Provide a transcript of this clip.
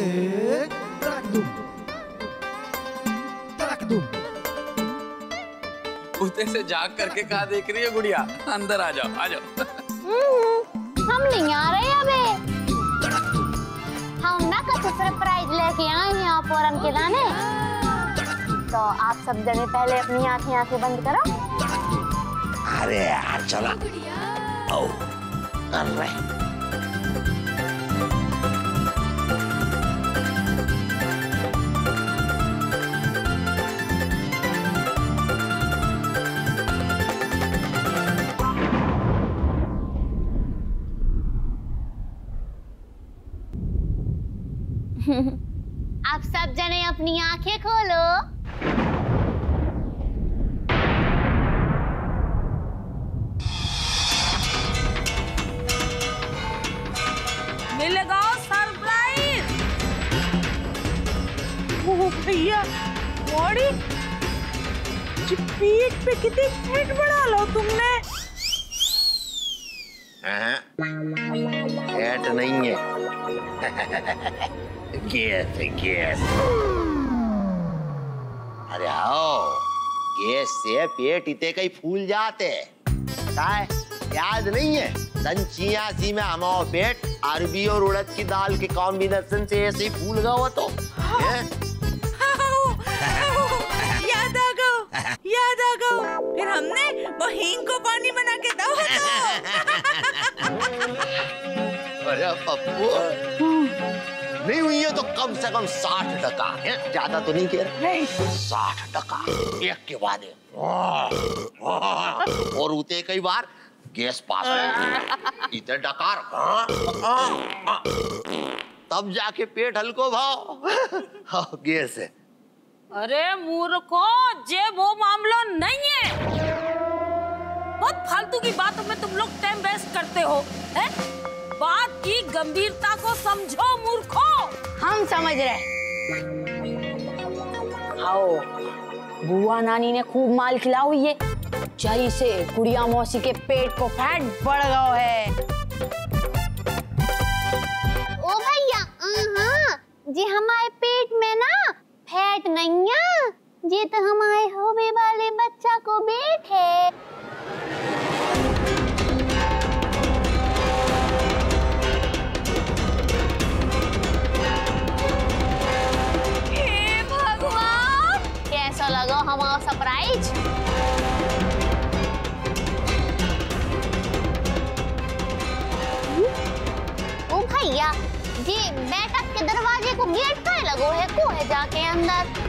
उधर से झांक करके कहा देख रही है गुड़िया? अंदर आ जाओ, आ जाओ। हम नहीं आ रहे अबे। हम ना कुछ सरप्राइज लेके आए हैं आप और के लाने। तो आप सब जने पहले अपनी आंखें बंद करो। अरे यार चला। आओ कर रहे। आप सब जने अपनी आंखें खोलो। मिलेगा सरप्राइज। ओ भैया बॉडी पीठ पे कितनी फिट बढ़ा लो तुमने। पेट नहीं है। गैस। अरे आओ, गैस से पेट इतने कई फूल जाते। याद नहीं है? सन 86 में हमारा पेट अरबी और उड़द की दाल के कॉम्बिनेशन से ऐसे ही फूल गया हुआ तो। याद आ गया। फिर हमने बहीन को पानी बना के दवा अरे पप्पू नहीं हुई है तो कम से कम 60%, ज्यादा तो नहीं कह रहे। 60% एक के बाद और उते कई बार गैस पास इतने डकार तब जाके पेट हल्को भाव गैस है। अरे मूर्खो, जे वो मामला नहीं है। बहुत फालतू की बातों में तुम लोग टाइम वेस्ट करते हो। है? बात की गंभीरता को समझो मूर्खो। हम समझ रहे। आओ, बुआ नानी ने खूब माल खिला हुई है। जई से गुड़िया मौसी के पेट को फैट बढ़ गया है। ओ भैया, जी हमारे पेट में ना फैट नहीं है, जी तो हमारे होने वाले बच्चा को पेट है। हे भगवान, कैसा लगा हमारा सरप्राइज? ओ भैया, जी बैठक के दरवाजे को गेट पे लगो है, को है जाके अंदर।